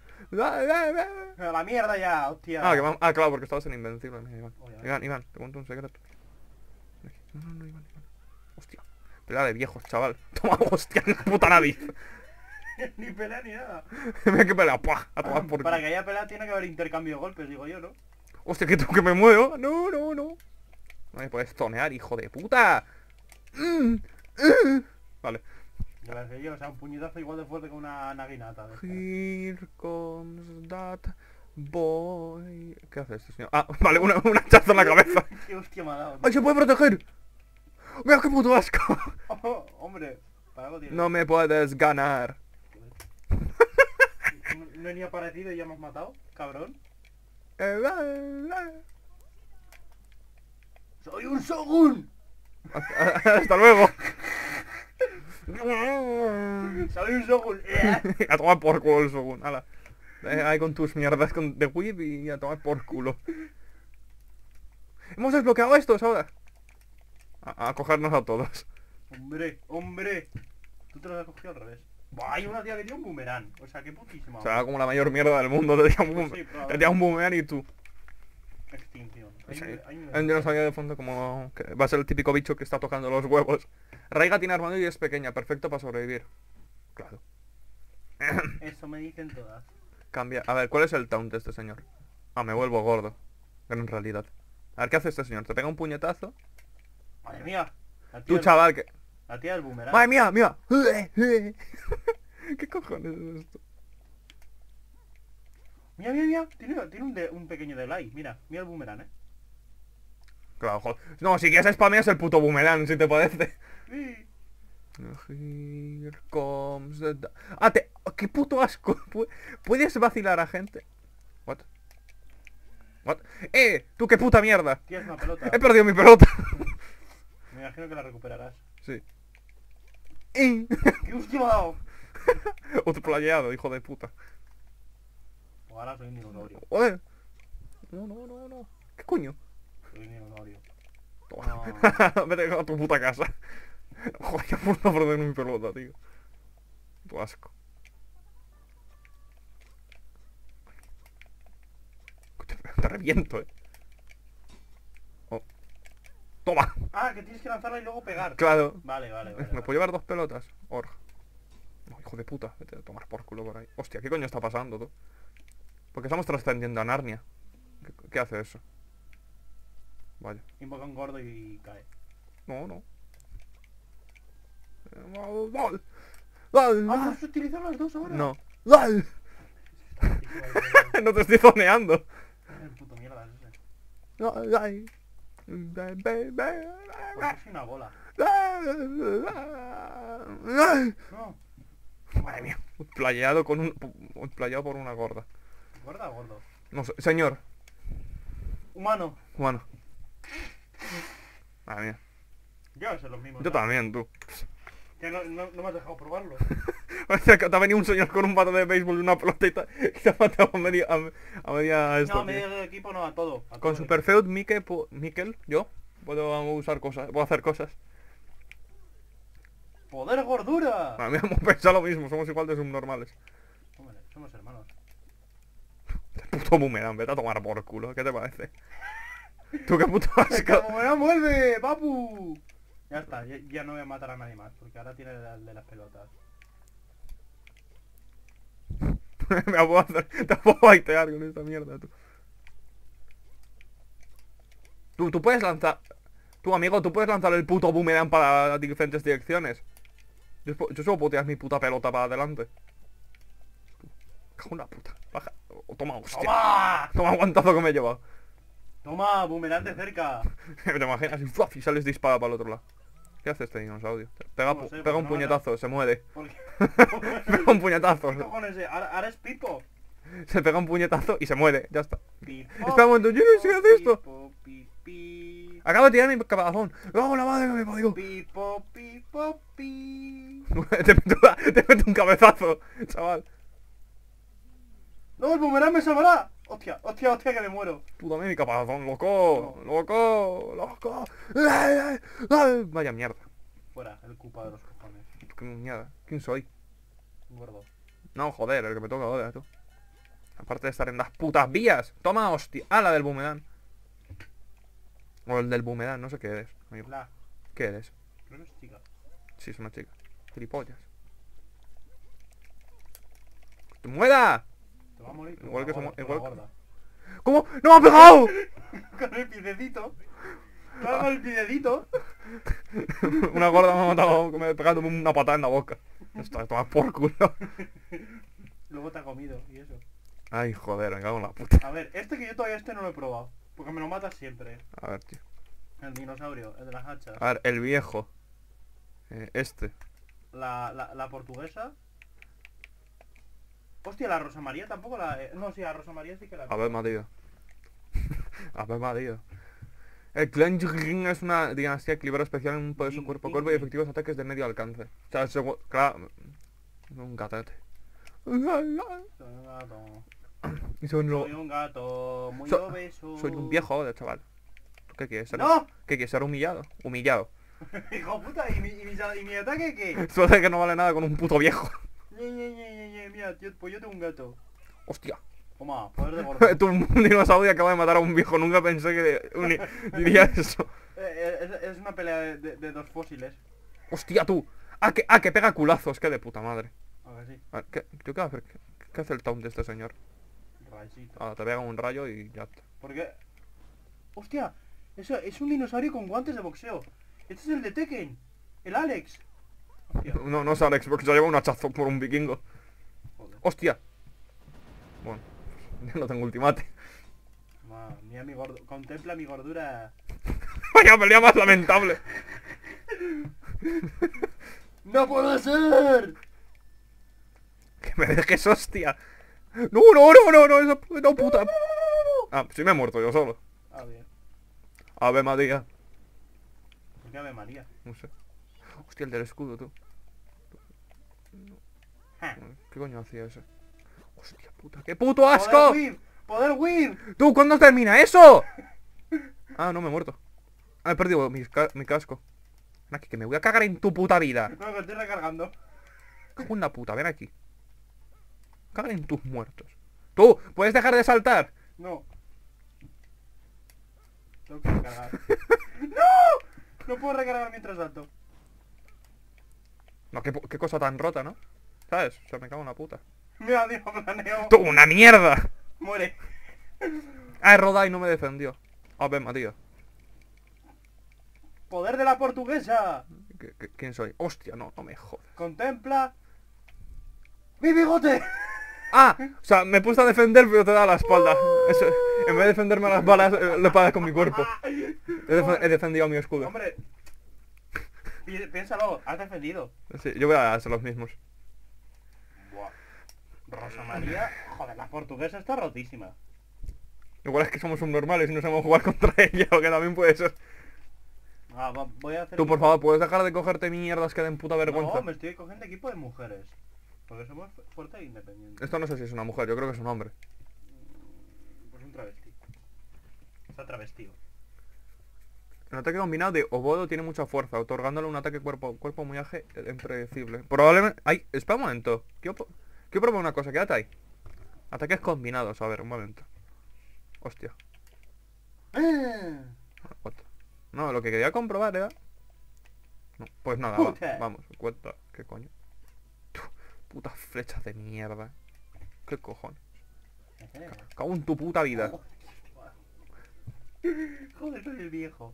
A la mierda ya, hostia. Ah, que vamos- ah, claro, porque estabas en Invencible. Mira, Iván. Obviamente. Iván, Iván, te cuento un secreto. No, no, no, Iván, Iván. Hostia. Pelea de viejos, chaval. Toma, hostia, en la puta nariz. Ni pelea ni nada. Mira que pelea, ¡pua! A tomar por Para culo. que haya pelea tiene que haber intercambio de golpes, digo yo, ¿no? Hostia, que tú que me muevo. No, no, no. No me puedes zonear, hijo de puta. Mm, mm. Vale. Yo voy a decir yo, o sea, un puñetazo igual de fuerte que una naginata. de esta. Here comes that boy. ¿Qué hace este señor? Ah, vale, una, un hachazo en la cabeza. ¿Qué hostia me ha dado? ¡Ay, se puede proteger! ¡Mira qué puto asco! Oh, hombre, para algo tiene. No me puedes ganar. No, no he ni aparecido y ya me has matado, cabrón. Eh, eh, eh. ¡Soy un Shogun! Hasta luego. ¡Soy un Shogun! A tomar por culo el Shogun. Hala. Eh, ahí con tus mierdas con, de whip y a tomar por culo. Hemos desbloqueado estos ahora. A, a cogernos a todos. Hombre, hombre. Tú te lo has cogido al revés. Buah, hay una tía que tiene un boomerang. O sea, qué putísima. O sea, como la mayor mierda del mundo. Te tira un, Pues boom- sí, te probablemente. tira un boomerang y tú. Extinción. O sea, Hay- hay- hay un dinosaurio de fondo como que va a ser el típico bicho que está tocando los huevos. Raiga tiene armadura y es pequeña, perfecto para sobrevivir. Claro. Eso me dicen todas. Cambia. A ver, ¿cuál es el taunt de este señor? Ah, me vuelvo gordo. En realidad. A ver, ¿qué hace este señor? Te pega un puñetazo. Madre mía. La tía Tú, del- chaval, que... La tía del boomerang. ¡Madre mía, mía! ¿Qué cojones es esto? Mira, mira, mira. Tiene, tiene un, de- un pequeño delay. Mira, mira el boomerang, eh. Claro, joder. No, si quieres spameas el puto boomerang, si te parece. Sí. Here comes the... da- Ah, te... ¡Qué puto asco! Pu- ¿Puedes vacilar a gente? What? What? ¡Eh! ¡Tú qué puta mierda! ¿Quieres una pelota? He perdido mi pelota. Me imagino que la recuperarás. Sí. ¡Eh! ¡Qué hostia me ha dado! Otro playado, hijo de puta. Ahora soy un dinosaurio. Joder. No, no, no, no. ¿Qué coño? Soy un dinosaurio. Toma. Vete a tu puta casa. Joder, ya por no perder mi pelota, tío. Tu asco. Te, te reviento, eh. Oh. Toma. Ah, que tienes que lanzarla y luego pegar. Claro. Vale, vale, vale. ¿Me vale. puedo llevar dos pelotas? Org. No, hijo de puta. Vete a tomar por culo por ahí. Hostia, ¿qué coño está pasando, tú? Porque estamos trascendiendo a Narnia. ¿Qué, qué hace eso? Vaya. Invoca un gordo y cae. No, no. Eh, ¡Lol! ¡Lol! Ah, ¿puedes utilizar las dos ahora? No. ¡Lol! No te estoy zoneando. El puto mierda es ese. ¡Lol! ¡Lol! Porque soy una bola. No. Madre mía. Playado con un... Playado por una gorda. ¿Gorda o gordo? No sé. Señor. Humano. Humano. Madre mía. Yo voy a ser los mismos. Yo ¿no? también, tú. Que no, no, no me has dejado probarlo. Parece que te ha venido un señor con un bate de béisbol y una pelota y te, y te ha matado a media... A, a media esto, No, tío. medio de equipo no, a todo. A todo Con el Superfeud Mikel, Mikel, yo puedo usar cosas, puedo hacer cosas. equipo. ¡Poder gordura! A mí hemos pensado lo mismo, somos igual de subnormales. Hombre, somos hermanos. Puto boomerang, vete a tomar por culo, ¿qué te parece? Tú qué puto asco. ¡Como no vuelve, papu! Ya está, ya, ya no voy a matar a nadie más, porque ahora tiene el de las pelotas. Me puedo hacer, te puedo baitear con esta mierda, tú. Tú, tú puedes lanzar... Tú, amigo, tú puedes lanzar el puto boomerang para diferentes direcciones. Yo, pu- yo solo puedo tirar mi puta pelota para adelante. Cago en la puta. Baja. Oh, toma, hostia. ¡Toma! Toma aguantazo que me he llevado. ¡Toma, boomerang de cerca! ¿Te imaginas? Y, ¡fuaf! Y sales disparado para el otro lado. ¿Qué hace este dinosaurio? Pega, No pu- sé, pega porque un no puñetazo, se muere. ¿Por qué? Pega un puñetazo. ¿Qué cojones es? ¿Ahora, ahora es Pipo? Se pega un puñetazo y se muere. Ya está. Pipo, Espera un momento, yo no sé qué hace esto. Pipo, pipi. Acabo de tirar mi caparazón. ¡Luego la madre que me parió! Pipo, pipo, pi. te, meto, te meto un cabezazo, chaval. ¡No, el boomerang me salvará! ¡Hostia, hostia, hostia, que me muero! Puta mi caparazón, loco. Loco, loco. ¡Ay, ay, ay! Vaya mierda. Fuera, el cupa de los cojones. ¿Qué mierda? ¿Quién soy? Gordo. No, joder, el que me toca ahora, tú. Aparte de estar en las putas vías. Toma, hostia. Ah, la del boomerang. O el del boomerang, no sé qué eres, amigo. La, ¿Qué eres? creo que es chica. Sí, es una chica. Gilipollas. ¡Te muera! Te va a morir. Igual que con la somos- gorda, igual con que- la gorda. ¿Cómo? ¡No me ha pegado! Con el piececito. Con el piececito. Una gorda me ha matado, me ha pegado una patada en la boca. Está, toma por culo. Luego te ha comido y eso. Ay, joder, me cago en la puta. A ver, este que yo todavía este no lo he probado. Porque me lo matas siempre. A ver, tío. El dinosaurio, el de las hachas. A ver, el viejo. Eh, este. La, la, la portuguesa. Hostia, la Rosa María tampoco la... eh, no, sí, la Rosa María sí que la... A ver, Matías. A ver, Matías. El clan Jing es una dinastía equilibrada especial en un poderoso cuerpo a cuerpo y efectivos ataques de medio alcance. O sea, segu- claro, un gatete. Soy un gato. Y son lo- Soy un gato muy So- obeso. soy un viejo ahora, chaval. ¿Tú qué quieres ser? ¡No! ¿Qué quieres ser humillado? Humillado. Hijo puta, ¿y mi, y mi, y mi ataque qué? Suerte que no vale nada con un puto viejo. Ñe, Ñe, Ñe, Ñe, Ñe, mira, tío, pues yo tengo un gato. Hostia. Toma, poder de gordo. Tú, un dinosaurio acaba de matar a un viejo. Nunca pensé que uni- diría eso. Eh, eh, es, es una pelea de, de- de dos fósiles. Hostia, tú. Ah, que, ah, que pega culazos. Qué de puta madre. A ver, sí. Ah, ¿qué, ¿Yo qué hacer? ¿Qué, qué hace el taunt de este señor? Rayito. Ah, te pega un rayo y ya está. Porque... Hostia, eso es un dinosaurio con guantes de boxeo. Este es el de Tekken. El Alex. Hostia, No, no es Alex, porque se lleva un hachazo por un vikingo. joder. Hostia. Bueno, ya no tengo ultimate. Ma, mira mi gordo. Contempla mi gordura. Vaya pelea más lamentable. ¡No puede ser! Que me dejes, hostia. No, no, no, no, no, esa no, puta. Ah, sí me he muerto yo solo. Ah, bien. Ave María. ¿Por qué Ave María? No sé. Hostia, el del escudo, tú. Ja. ¿Qué coño hacía ese? Hostia puta, ¡qué puto asco! ¡Poder whip! ¡Poder whip! ¿Tú cuándo termina eso? Ah, no, me he muerto. Ah, he perdido mi, ca mi casco. Ven aquí, que me voy a cagar en tu puta vida. No, que estoy recargando. Cago en la puta, ven aquí. Cagar en tus muertos. Tú, ¿puedes dejar de saltar? No. Tengo que recargar. ¡No! No puedo recargar mientras salto. No, qué, pu- qué cosa tan rota, ¿no? ¿Sabes? O sea, me cago en la puta. Mira, tío, planeo. ¡Tú, una mierda! Muere. Ah, he rodado y no me defendió. Ave María. Poder de la portuguesa. ¿Qué- qué- ¿Quién soy? Hostia, no, no me jodas. Contempla. ¡Mi bigote! Ah, o sea, me he puesto a defender pero te da la espalda. Eso, en vez de defenderme a las balas, eh, le pagas con mi cuerpo. He, def- he defendido a mi escudo. Hombre. pi- Piénsalo, has defendido. Sí, yo voy a hacer los mismos. Buah. Rosa María. Joder, la portuguesa está rotísima. Igual es que somos subnormales y no sabemos jugar contra ella, o que también puede ser. Ah, va- voy a hacer... Tú, por favor, ¿puedes dejar de cogerte mierdas que den puta vergüenza? No, me estoy cogiendo equipo de mujeres. Porque somos fu- fuertes e independientes. Esto no sé si es una mujer, yo creo que es un hombre. Pues un travesti. Está travestido. El ataque combinado de Obodo tiene mucha fuerza, otorgándole un ataque cuerpo a cuerpo muy ágil e impredecible. Probablemente... ¡Ay! Espera un momento. Quiero, po- quiero probar una cosa, quédate ahí. Ataques combinados, a ver, un momento. Hostia. ¡Ah! What? No, lo que quería comprobar era... No, pues nada, va, Puta. vamos, cuenta. ¿Qué coño? Tu, putas flechas de mierda. ¿Qué cojones? Cago en tu puta vida. Joder, soy el viejo.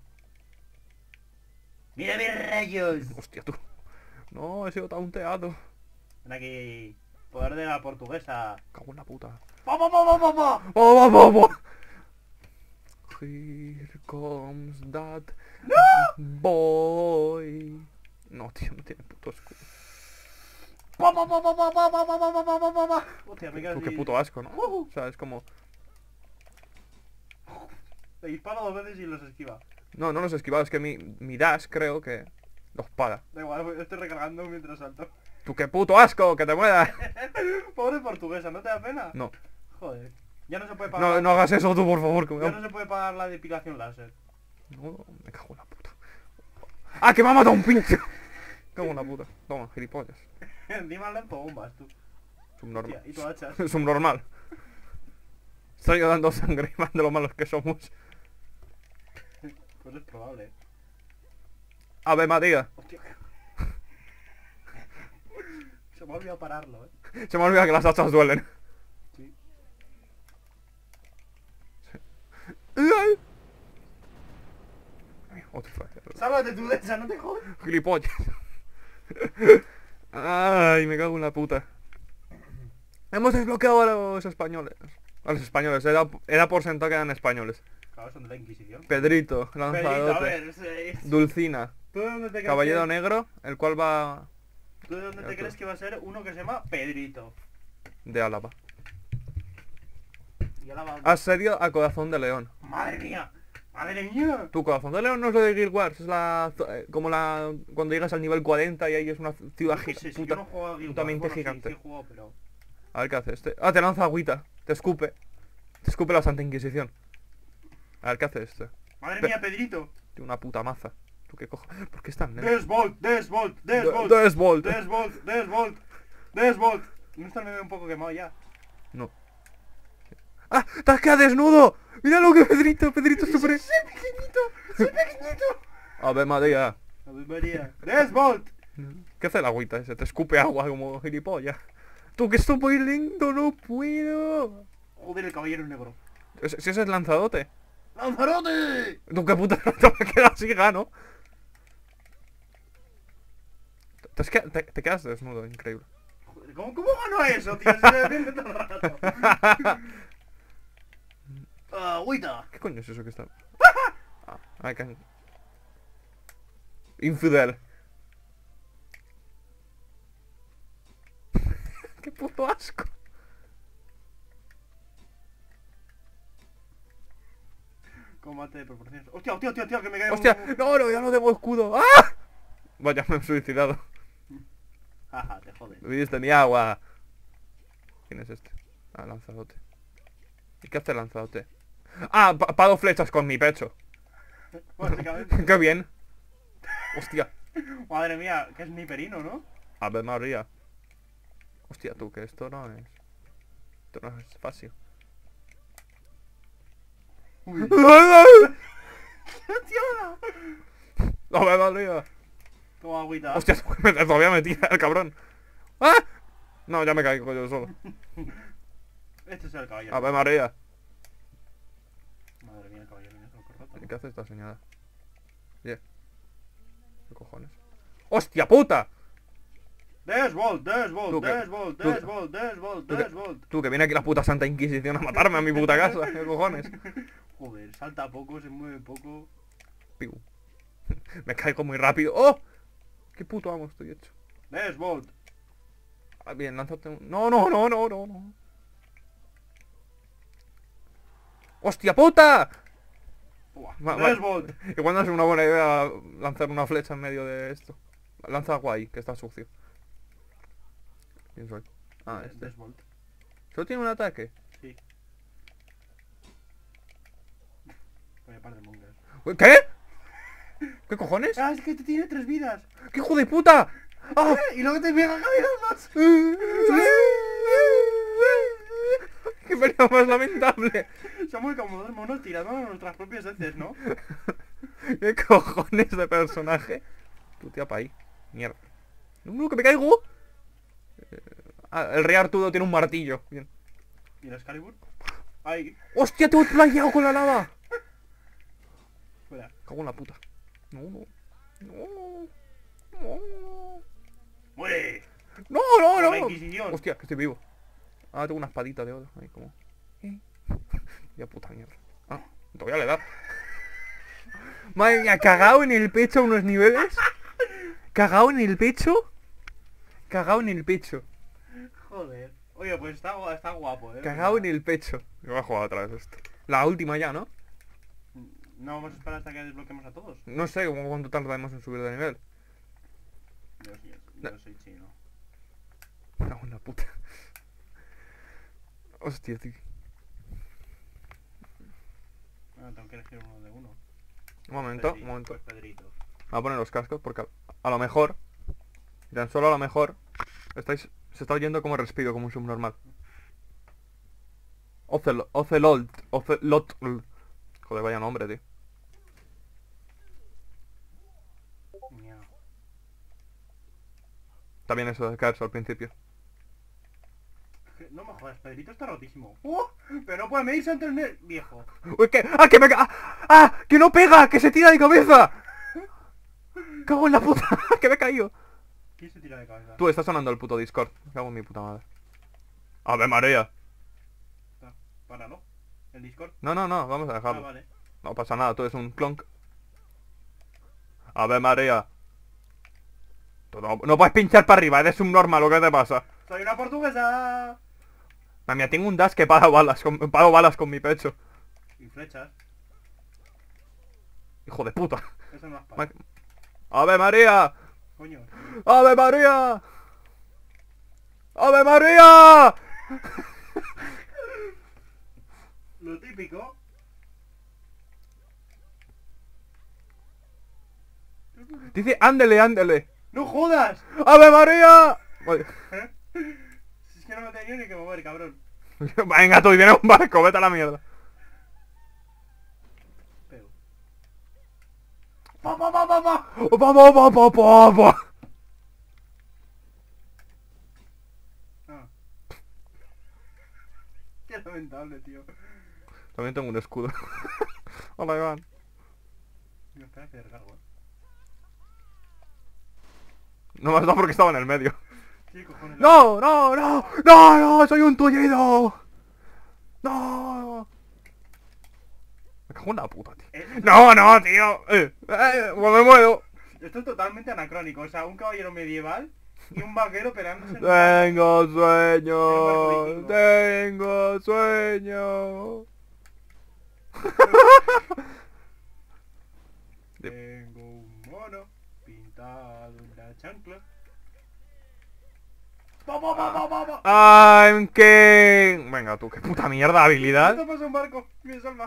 ¡Mira mis rayos! Hostia, tú. No, he sido taunteado. Ven aquí. Poder de la portuguesa. Cago en la puta. ¡Pa, pa, pa, pa, pa, pa! ¡Oh, vamos, vamos! Here comes that boy. No, tío, no tiene puto escudo. ¡Pa, pa, pa, pa, pa, pa, pa, pa, pa, pa, pa, pa, pa! Hostia, me Tú, casi... qué puto asco, ¿no? Uh. O sea, es como... Le disparo dos veces y los esquiva. No, no los he esquivado, es que mi, mi dash creo que los para. Da igual, estoy recargando mientras salto. ¡Tú qué puto asco! ¡Que te mueras! Pobre portuguesa, ¿no te da pena? No, Joder. Ya no se puede no, pagar... no hagas eso tú, por favor, que me Ya da- no se puede pagar la depilación láser. No, me cago en la puta. ¡Ah, que me ha matado un pinche! Cago en la puta. Toma, gilipollas. Encima le bombas, tú. Subnormal. Hostia, y tú hachas. Subnormal. Estoy dando sangre más de lo malos que somos. Pues es probable. Ave María. Hostia. Se me ha olvidado pararlo, eh. Se me olvida que las hachas duelen. Sí. ¡Ay! Otro fallo. Sálvate tú de esa, no te jodas. Gilipollas. Ay, me cago en la puta. Hemos desbloqueado a los españoles. A los españoles, era, era por sentado que eran españoles. Claro, son de la Inquisición. Pedrito, Pedrito, a lanzadote. ver, es- es- Dulcina, ¿Tú de dónde te crees caballero que... negro, el cual va ¿Tú de dónde Ya te tú. crees que va a ser uno que se llama Pedrito? de Álava. Y ahora va... Asedio a Corazón de León. ¡Madre mía! ¡Madre mía! Tu Corazón de León no es lo de Guild Wars, es la... zo- eh, como la... cuando llegas al nivel cuarenta y ahí es una ciudad No gi- sé, si puta- yo no juego a Guild Wars. putamente Bueno, sí, gigante. sí he jugado, pero... A ver qué hace este. Ah, te lanza agüita, te escupe. Te escupe la Santa Inquisición. A ver qué hace este. ¡Madre Pe- mía, Pedrito! Tiene una puta maza. ¿Tú qué cojo? ¿Por qué están negros? ¡Desbolt! ¡Desbolt! ¡Desbolt! Desbolt. ¡Desbolt! ¡Desbolt! ¡Desbolt! ¿No está el meme un poco quemado ya? No. ¡Ah! ¡Te has quedado desnudo! ¡Mira lo que Pedrito! ¡Pedrito super... ¡Soy pequeñito! ¡Soy pequeñito! Ave María. A ver, María. ¡Desbolt! ¿Qué hace el agüita ese? Te escupe agua como gilipollas. Tú que estoy muy lindo, no puedo. Joder, el caballero negro. Es- Si ese es lanzadote. ¡Lanzarote! Tú qué puta no te va a quedar así, gano. Te, has qued- te- te quedas desnudo, increíble. Joder, ¿cómo, cómo ganó eso, tío? Se defiende todo el rato. Agüita. ¿Qué coño es eso que está? Ah, I can... Infidel. Qué puto asco. Combate de proporciones. ¡Hostia, hostia, hostia, hostia! Que me cae Hostia, un... no, no, ya no tengo escudo. ¡Ah! Vaya, me he suicidado. Jaja, te jodes. Viste mi agua. ¿Quién es este? Ah, lanzadote. ¿Y qué hace lanzadote? Ah, pa pago flechas con mi pecho. Básicamente. Qué bien. Hostia. Madre mía, que es sniperino, ¿no? Ave María. Hostia, tú, que esto no es... Esto no es fácil. Uy. Ave María. Toma agüita. Hostia, me todavía metida el cabrón. ¡Ah! No, ya me caigo yo solo. Este es el caballero. Ave María. Madre mía, el caballero negro, correcto. ¿Y qué hace esta señora? Oye. ¿Qué cojones? ¡Hostia puta! Desvolt, Desvolt, Tú que- Desvolt, tú que- Desvolt, Desvolt, tú que- Desvolt. Tú, que viene aquí la puta Santa Inquisición a matarme a mi puta casa. ¿Qué cojones? Joder, salta poco, se mueve poco. Piu. Me caigo muy rápido. ¡Oh! ¡Qué puto amo estoy hecho! Desvolt. Ah, bien, lánzate un... No, no, no, no, no, no. ¡Hostia puta! Buah, Va- va- Desvolt. Igual no es una buena idea lanzar una flecha en medio de esto. Lanza agua ahí, que está sucio. ¿Quién soy? Ah, este. Desvolt. ¿Solo tiene un ataque? Sí. Voy a par de mongers. Uy, ¿qué? ¿Qué cojones? Ah, es que te tiene tres vidas. ¡Qué hijo de puta! ¡Ah! Y luego te pega cabezazos. ¡Qué pelea más lamentable! Somos como dos monos tirando a nuestras propias heces, ¿no? ¿Qué cojones de personaje? Tu tía pa' ahí. Mierda. ¡No, no, que me caigo! Eh, Ah, el rey Arturo tiene un martillo. Bien. ¿Y el Excalibur? Ay, ¡Hostia, te he playado con la lava! fuera. Cago en la puta. No, no. No. No. ¡Muere! No, no, Por la no. Inquisición. Hostia, que estoy vivo. Ah, tengo una espadita de oro. Ahí como. ¿Eh? Ya puta mierda. Ah, todavía le da. Madre mía, cagado en el pecho a unos niveles. Cagado en el pecho. Cagado en el pecho. Joder. Oye, pues está, gu- está guapo, eh. Cagado en el pecho. Me voy a jugar otra vez esto. La última ya, ¿no? No vamos a esperar hasta que desbloqueemos a todos. No sé cómo cuánto tardaremos en subir de nivel. Yo, sí, yo soy chino. Cago en la puta. Hostia, tío. Ah, tengo que elegir uno de uno. Un momento, un Pedrito, momento. pues Pedrito. Voy a poner los cascos porque a, a lo mejor, y tan solo a lo mejor, estáis, se está oyendo como respiro, como un subnormal. Ocelot, Ocelot, Ocelot. Joder, vaya nombre, tío. Miau. Está bien eso de caerse al principio. No me jodas, Pedrito está rotísimo. ¡Uh! Pero no puede medirse ante el ne- viejo. Uy, que, ¡ah, que me ca... ¡Ah! ¡Que no pega! ¡Que se tira de cabeza! ¡Cago en la puta! ¡Que me he caído! ¿Quién se tira de cabeza? Tú, está sonando el puto Discord. Cago en mi puta madre. ¡Ave María! Está. Páralo. El Discord. No, no, no, vamos a Ah, dejarlo. vale. No pasa nada, tú eres un clonk. Ave María. Tú no, no puedes pinchar para arriba, eres un normal, ¿lo que te pasa? ¡Soy una portuguesa! Mami, mía, tengo un dash que paro balas con, paro balas con mi pecho. Y flechas. Hijo de puta. Eso no es para. Ma- ¡Ave María! Coño. ¡Ave María! ¡Ave María! Lo típico. Dice, ándele, ándele. ¡No jodas! ¡Ave María! Vale. Si es que no me tenía ni que mover, cabrón. Venga, tú, y viene un barco, vete a la mierda. Pego. ¡Pa, pa, pa, pa, pa! ¡Oh, pa, pa, pa, pa, pa, pa! Ah. Qué lamentable, tío. También tengo un escudo. Hola, Iván. No, espera que recargo, eh. No me has dado porque estaba en el medio. ¿Qué cojones? ¡No, no, no! ¡No, no! ¡Soy un tullido! ¡No! Me cago en la puta, tío. Eh, No, no, tío. Eh, eh, pues me muevo. Esto es totalmente anacrónico. O sea, un caballero medieval y un vaquero peleándose en un- Tengo En un barco sueño. vikingo. Tengo sueño. Tengo un mono pintado en la chancla. ¡Va, va, va, va, va, va! I'm king. Venga tú, qué puta mierda de habilidad. ¿Qué pasa un barco? Me salva.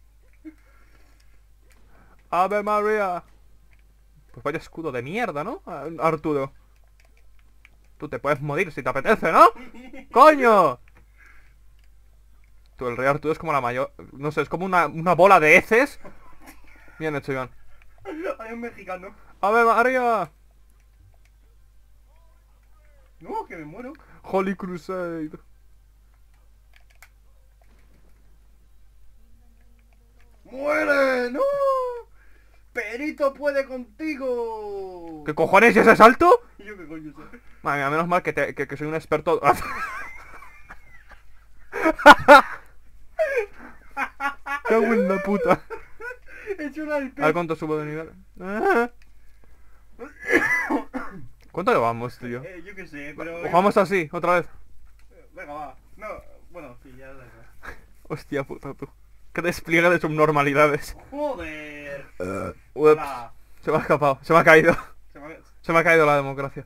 Ave María. Pues vaya escudo de mierda, ¿no? A- Arturo. Tú te puedes morir si te apetece, ¿no? ¡Coño! Tú, el rey Arturo es como la mayor... No sé, es como una, una bola de heces. Bien hecho, Iván. Hay un mexicano. ¡Ave María! No, que me muero. Holy Crusade. ¡Muere! ¡No! ¡Perito puede contigo! ¿Qué cojones es ese salto? ¿Y yo qué coño sé? Madre mía, menos mal que, te- que, que soy un experto... ¡Qué buena puta! He hecho una del A ver cuánto subo de nivel. Ah. ¿Cuánto le vamos, tío? Eh, yo qué sé, pero... Jugamos así, otra vez. Venga, va. No, bueno, sí, ya da igual. Hostia puta, tú. Qué despliegue de subnormalidades. ¡Joder! Ups. Hola. Se me ha escapado, se me ha caído. Se me ha- Se me ha caído la democracia.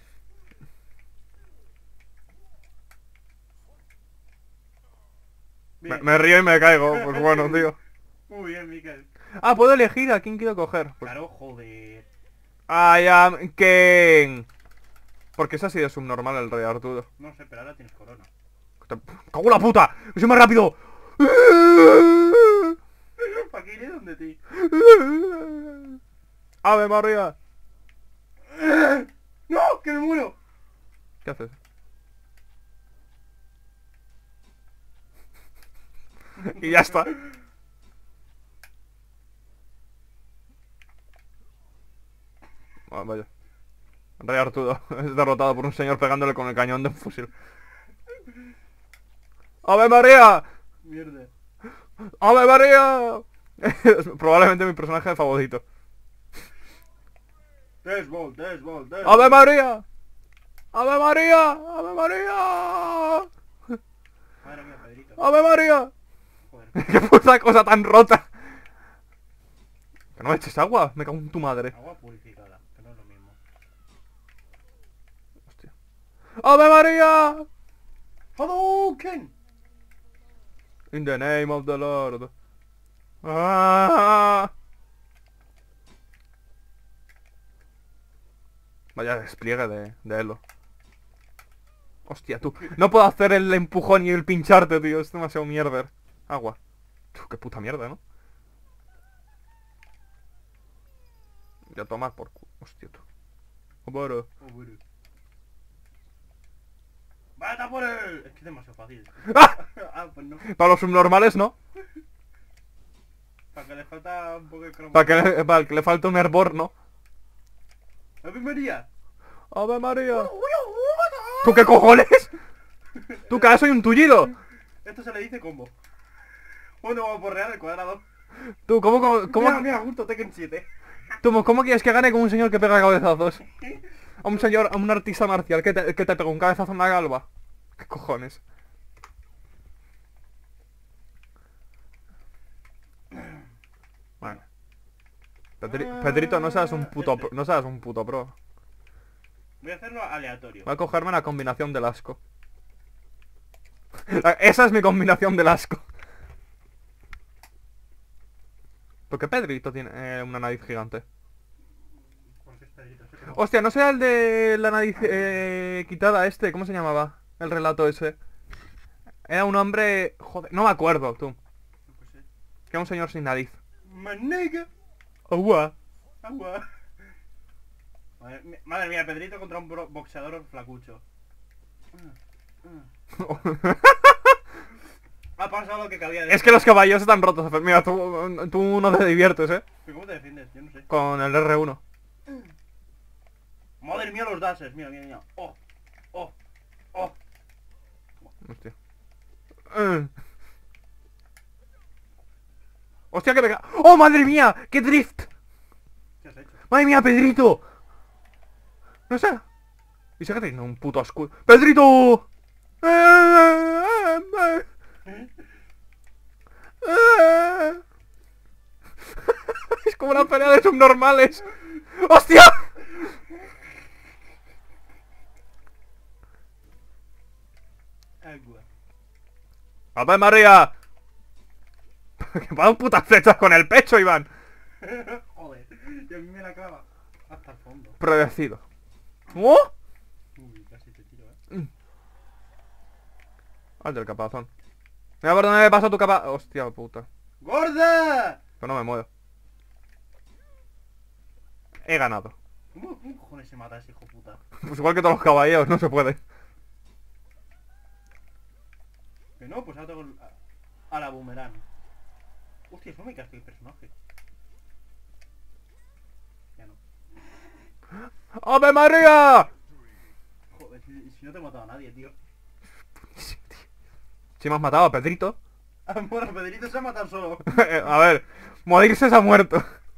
Me, Bien. me río y me caigo, pues bueno, tío. Muy bien, Miquel. Ah, puedo elegir a quién quiero coger. Pues, Claro, joder. I am king. Porque es así de subnormal el rey Arturo. No sé, pero ahora tienes corona. Te- ¡Cago en la puta! ¡Soy más rápido! ¿Para qué iré donde ti? ¡Ave María! ¡No! ¡Que me muero! ¿Qué haces? Y ya está. Ah, vaya. Rey Arturo es derrotado por un señor pegándole con el cañón de un fusil. ¡Ave María! Mierda. ¡Ave María! Es probablemente mi personaje favorito. Desbol, desbol, desbol. ¡Ave María! ¡Ave María! ¡Ave María! Madre mía, Pedrito. ¡Ave María! Joder. ¡Qué puta cosa tan rota! Que no me eches agua, me cago en tu madre. Agua purificada, que no es lo mismo. Hostia. ¡Ave María! ¡Hadouken! In the name of the Lord. Ah. Vaya despliegue de, de Elo. Hostia, tú. No puedo hacer el empujón y el pincharte, tío. Es demasiado mierder. Agua. Tú, qué puta mierda, ¿no? Ya tomar por cu... Hostia, tú. Bueno. Oh, bueno. ¡Vete a por él! Es que es demasiado fácil. ¡Ah! Ah, pues no. Para los subnormales, ¿no? Para que le falta un poco de cromo. Para que le, para el que le falta un hervor, ¿no? ¡Ave María! ¡Ave María! ¿Tú qué cojones? ¿Tú que soy un tullido? Esto se le dice combo. Uno va a porrear el cuadrado. ¿Tú cómo, cómo, cómo, Mira, mira, justo Tekken siete. tú, cómo quieres que gane con un señor que pega cabezazos? A un señor, a un artista marcial que te, que te pega un cabezazo en la galva. ¿Qué cojones? Bueno. Pedri- Pedrito, no seas un puto pro, no seas un puto pro. Voy a hacerlo aleatorio. Voy a cogerme la combinación del asco. Esa es mi combinación del asco. ¿Por qué Pedrito tiene eh, una nariz gigante? Porque es Pedrito, ese como- Hostia, no sea el de la nariz eh, quitada este, ¿cómo se llamaba? El relato ese. Era un hombre... Joder, no me acuerdo, tú. Yo qué sé. Que era un señor sin nariz. ¡Manega! Agua. ¡Agua! Madre, mi- madre mía, Pedrito contra un bro- boxeador flacucho. Ha pasado lo que cabía de... Es que los caballos están rotos. Mira, tú, tú no te diviertes, ¿eh? ¿Pero cómo te defiendes? Yo no sé. Con el R uno. Madre mía, los dashes. Mira, mira, mira. ¡Oh! ¡Oh! ¡Oh! Hostia. Eh. Hostia, que me ca... ¡Oh, madre mía! ¡Qué drift! ¿Qué has hecho? ¡Madre mía, Pedrito! No sé. Y se queda teniendo un puto escudo. ¡Pedrito! Es como una pelea de subnormales. ¡Hostia! Agua. ¡Ave María! Que van putas flechas con el pecho, Iván. Joder, y a mí me la clava hasta el fondo. Predecido. ¡Oh! Uy, casi te tiro, eh. Al del capazón. Mira por dónde me pasó tu capa... Hostia puta. ¡Gorda! Pero no me muevo. He ganado. ¿Cómo, cómo cojones se mata ese hijo puta? Pues igual que todos los caballeros, no se puede. Que no, pues ahora tengo el- a, a la boomerang. Hostia, eso me casca el personaje. Ya no. ¡Ave María! Joder, si, si no te he matado a nadie, tío. Si me has matado a Pedrito. Ah, bueno, Pedrito se ha matado solo. A ver, morirse se ha muerto.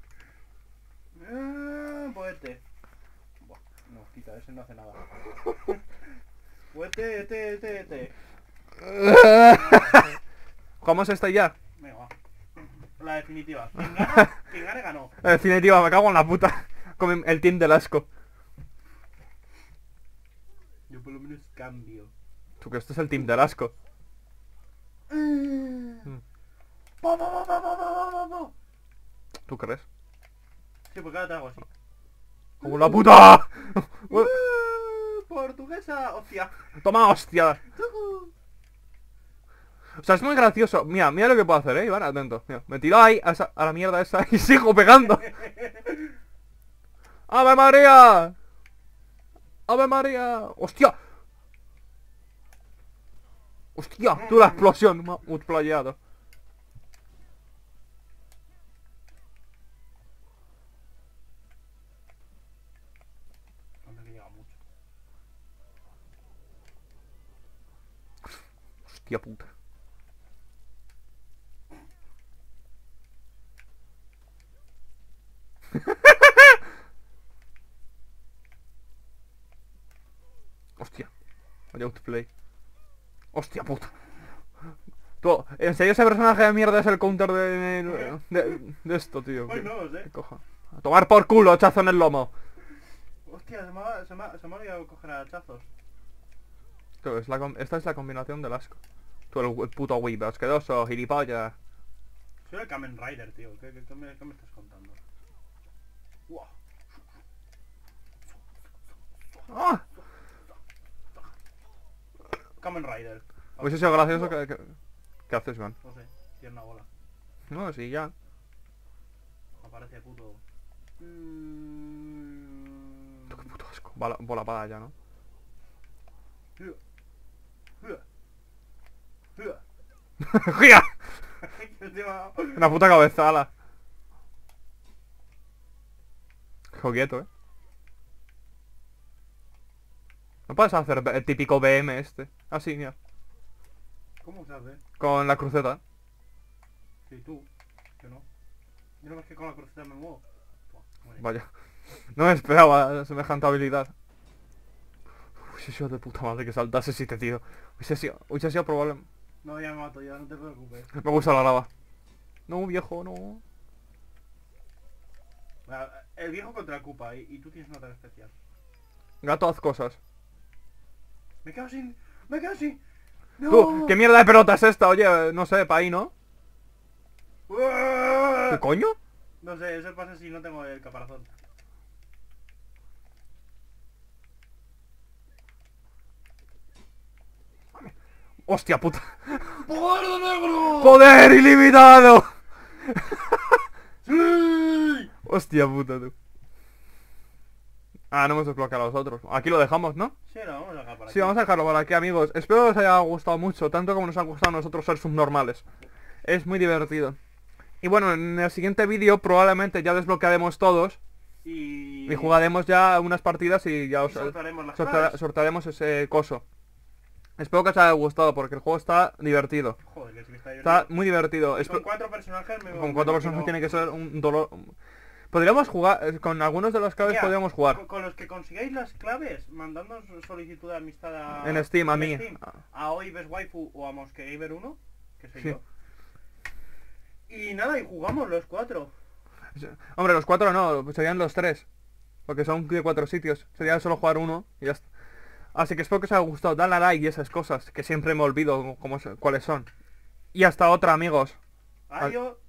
Ah, pues este. Buah, no, quita, ese no hace nada. Pues este, este, este, este. ¿Cómo es este ya? Venga, va. La definitiva. Quien gana, quien gane, ganó. En definitiva, me cago en la puta. Con el team del asco. Yo por lo menos cambio. Tú que este es el team del asco. ¡Po, po, po, po, po, po, po, po! ¿Tú crees? Sí, porque ahora te hago así. ¡Como la puta! ¡Uh! ¡Portuguesa! ¡Hostia! Toma, hostia. O sea, es muy gracioso. Mira, mira lo que puedo hacer, eh, Iván, atento. Mira, me tiro ahí a, esa, a la mierda esa y sigo pegando. ¡Ave María! ¡Ave María! ¡Hostia! ¡Hostia! Tú la explosión me ha explayado. Anda que llega mucho. Hostia puta. Hostia. Vaya outplay. Hostia puta. Tú, ¿en serio ese personaje de mierda es el counter de, de, de esto, tío? Ay, no lo sé. ¿Qué coja? A tomar por culo, hachazo en el lomo. Hostia, se me ha, se me ha, se me ha olvidado coger a hachazos. Tú, es la, com- esta es la combinación del asco. Tú, el, el puto Weaver, asqueroso, gilipollas. Soy el Kamen Rider, tío. ¿Qué, qué, qué me, qué me estás contando? Wow. ¡Ah! Kamen Rider. Hubiese sido gracioso que... que- ¿Qué haces, Iván? No sé, tiene una bola. No, sí, ya. Aparece puto. Mm... Tú, qué puto asco. Bola, bola para allá, ¿no? ¡Gia! Una puta cabezada. Joquieto, eh. No puedes hacer el típico B M este. Así, mira. ¿Cómo se hace? Con la cruceta. Sí, tú. Yo no. Yo no ves que con la cruceta me muevo. Buah, muere. Vaya. No me esperaba semejante habilidad. Hubiese sido de puta madre que saltase ese tío. Hubiese sido, hubiese sido probable. No, ya me mato, ya no te preocupes. Me gusta la lava. No, viejo, no. Ah, el viejo contra el Koopa y, y tú tienes una tarea especial. Gato, haz cosas. Me quedo sin... Me quedo sin... ¡No! Tú, ¿qué mierda de pelota es esta? Oye, no sé, pa' ahí, ¿no? ¡Uah! ¿Qué coño? No sé, eso pasa si no tengo el caparazón. Hostia puta. ¡Poder de negro! ¡Poder ilimitado! ¡Sí! Hostia puta, tú. Ah, no hemos desbloqueado a los otros. Aquí lo dejamos, ¿no? Sí, lo vamos a dejar para Sí, vamos a dejarlo por aquí, amigos. Espero que os haya gustado mucho, tanto como nos ha gustado a nosotros ser subnormales. Es muy divertido. Y bueno, en el siguiente vídeo probablemente ya desbloquearemos todos Y... y jugaremos ya unas partidas y ya y os soltaremos las sortea- claves. sortearemos ese coso. Espero que os haya gustado porque el juego está divertido. Joder, que sí que está divertido. Está muy divertido. Y Espe- con cuatro personajes me Con cuatro me personas imagino- tiene que ser un dolor. Podríamos jugar, eh, con algunos de los claves Mira, podríamos jugar. Con, con los que consigáis las claves, mandadnos solicitud de amistad a... En Steam, a en mí. Steam, a Oibes Waifu o a Mosquegamer uno, que soy Sí. yo. Y nada, y jugamos los cuatro. Hombre, los cuatro no, serían los tres. Porque son de cuatro sitios. Sería solo jugar uno y ya está. Así que espero que os haya gustado. Dale a like y esas cosas, que siempre me olvido cómo, se- cuáles son. Y hasta otra, amigos. Adiós.